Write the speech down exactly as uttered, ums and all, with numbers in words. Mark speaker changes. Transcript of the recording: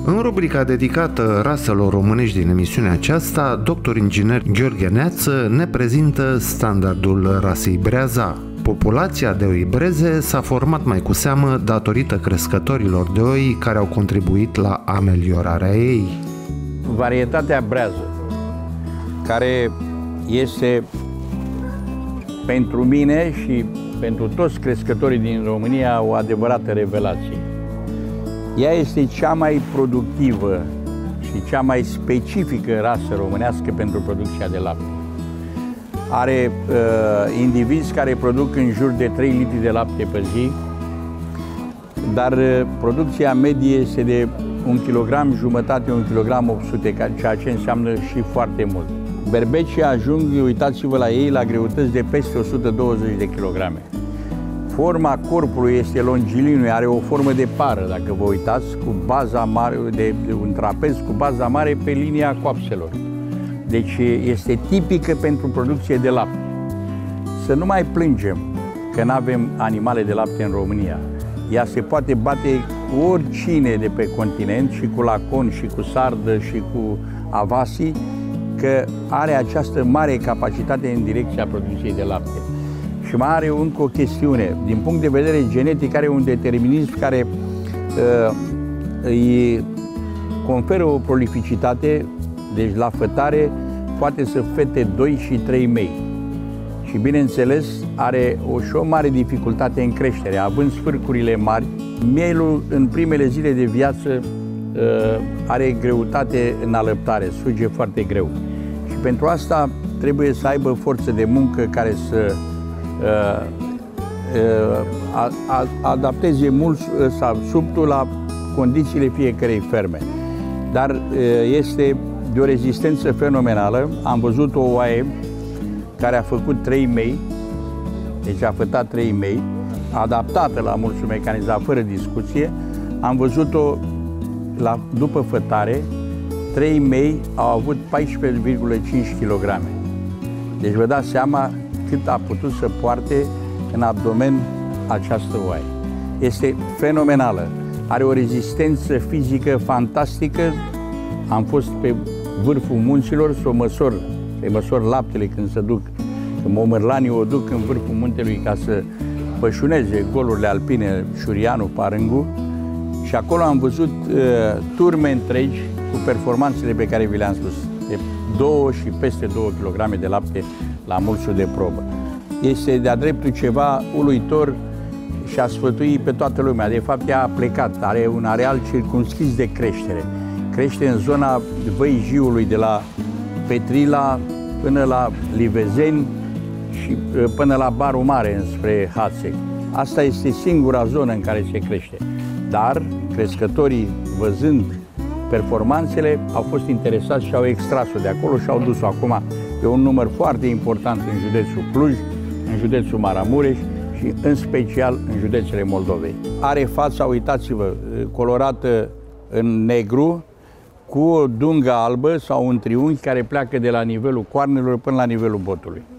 Speaker 1: În rubrica dedicată raselor românești din emisiunea aceasta, doctor inginer Gheorghe Neață ne prezintă standardul rasei Breaza. Populația de oi breze s-a format mai cu seamă datorită crescătorilor de oi care au contribuit la ameliorarea ei.
Speaker 2: Varietatea Brează, care este pentru mine și pentru toți crescătorii din România o adevărată revelație. Ea este cea mai productivă și cea mai specifică rasă românească pentru producția de lapte. Are uh, indivizi care produc în jur de trei litri de lapte pe zi, dar uh, producția medie este de un kilogram jumătate, un kilogram opt sute, ceea ce înseamnă și foarte mult. Berbecii ajung, uitați-vă la ei, la greutăți de peste o sută douăzeci de kilograme. Forma corpului este longilinuă, are o formă de pară, dacă vă uitați, cu baza mare, de, de un trapez cu baza mare pe linia coapselor. Deci este tipică pentru producție de lapte. Să nu mai plângem că nu avem animale de lapte în România. Ea se poate bate cu oricine de pe continent, și cu lacon, și cu sardă, și cu avasi, că are această mare capacitate în direcția producției de lapte. Și mai are încă o chestiune. Din punct de vedere genetic, are un determinism care uh, îi conferă o prolificitate, deci la fătare poate să fete doi și trei mei. Și bineînțeles are o, și o mare dificultate în creștere, având sfârcurile mari. Mielul în primele zile de viață uh, are greutate în alăptare, suge foarte greu. Și pentru asta trebuie să aibă forță de muncă care să uh, uh, a, a, adapteze mult uh, sau subtul la condițiile fiecărei ferme. Dar uh, este de o rezistență fenomenală. Am văzut o oaie care a făcut trei mei, deci a fătat trei mei, adaptată la mulțul mecanizat, fără discuție. Am văzut-o la, după fătare, trei mei au avut paisprezece virgulă cinci kilograme. Deci vă dați seama cât a putut să poarte în abdomen această oaie. Este fenomenală. Are o rezistență fizică fantastică. Am fost pe vârful munților să o măsor, să măsor laptele când se duc, că momărlanii o duc în vârful muntelui ca să pășuneze golurile alpine, Șurianu, Parângu, și acolo am văzut uh, turme întregi cu performanțele pe care vi le-am spus, de două și peste două kilograme de lapte la mulțul de probă. Este de-a dreptul ceva uluitor și a sfătui pe toată lumea. De fapt, ea a plecat, are un areal circumscris de creștere. Crește în zona Văii Jiului, de la Petrila până la Livezeni și până la Barul Mare, înspre Hațeg. Asta este singura zonă în care se crește. Dar crescătorii, văzând performanțele, au fost interesați și au extras-o de acolo și au dus-o acum pe un număr foarte important în județul Cluj, în județul Maramureș și în special în județele Moldovei. Are fața, uitați-vă, colorată în negru, cu o dungă albă sau un triunghi care pleacă de la nivelul coarnelor până la nivelul botului.